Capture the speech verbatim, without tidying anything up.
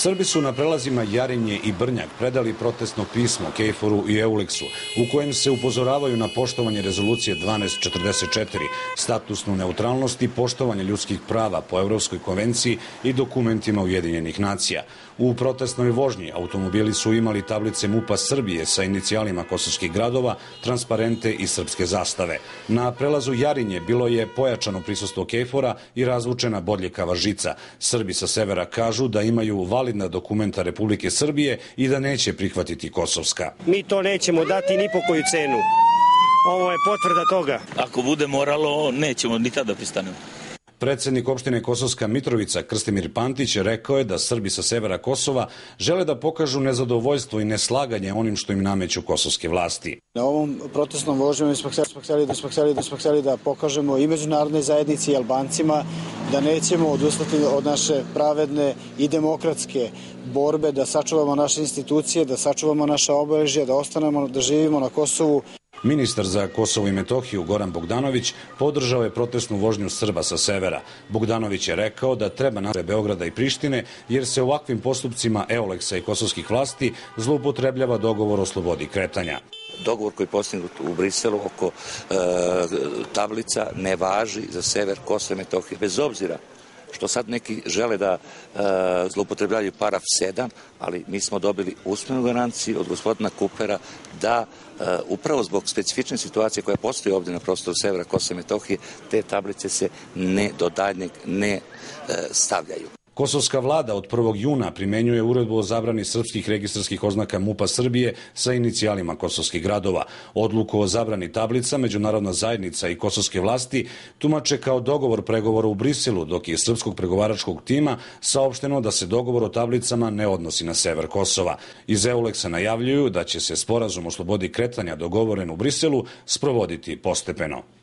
Srbi su na prelazima Jarinje i Brnjak predali protestno pismo Kejforu i Euleksu u kojem se upozoravaju na poštovanje rezolucije dvanaest četrdeset četiri, statusnu neutralnost i poštovanje ljudskih prava po Evropskoj konvenciji i dokumentima Ujedinjenih nacija. U protestnoj vožnji automobili su imali tablice MUP-a Srbije sa inicijalima kosovskih gradova, transparente i srpske zastave. Na prelazu Jarinje bilo je pojačano prisustvo Kejfora i razvučena bodljekava žica. Srbi sa severa kažu da imaju validna dokumenta Republike Srbije i da neće prihvatiti kosovska. Mi to nećemo dati ni po koju cenu. Ovo je potvrda toga. Ako bude moralo, nećemo ni tada pristanemo. Predsednik opštine Kosovska Mitrovica Krstimir Pantić rekao je da Srbi sa severa Kosova žele da pokažu nezadovoljstvo i neslaganje onim što im nameću kosovske vlasti. Na ovom protestnom vožnju smo hteli da, smo hteli da, smo hteli da pokažemo i međunarodnoj zajednici i Albancima da nećemo odustati od naše pravedne i demokratske borbe, da sačuvamo naše institucije, da sačuvamo naša obeležja, da ostanemo, da živimo na Kosovu. Ministar za Kosovo i Metohiju Goran Bogdanović podržao je protestnu vožnju Srba sa severa. Bogdanović je rekao da treba nastaviti Beograda i Prištine jer se ovakvim postupcima Euleksa i kosovskih vlasti zloupotrebljava dogovor o slobodi kretanja. Dogovor koji je postignut u Briselu oko e, tablica ne važi za sever Kosova i Metohije. Bez obzira što sad neki žele da e, zloupotrebljavaju paraf sedam, ali mi smo dobili usmenu garanciju od gospodina Kupera da e, upravo zbog specifične situacije koja postoji ovdje na prostoru severa Kosova i Metohije, te tablice se ne do daljnjeg ne e, stavljaju. Kosovska vlada od prvog juna primenjuje uredbu o zabrani srpskih registarskih oznaka MUP-a Srbije sa inicijalima kosovskih gradova. Odluku o zabrani tablica međunarodna zajednica i kosovske vlasti tumače kao dogovor pregovora u Briselu, dok je srpskog pregovaračkog tima saopšteno da se dogovor o tablicama ne odnosi na sever Kosova. Iz Euleksa najavljuju da će se sporazum o slobodi kretanja dogovoren u Briselu sprovoditi postepeno.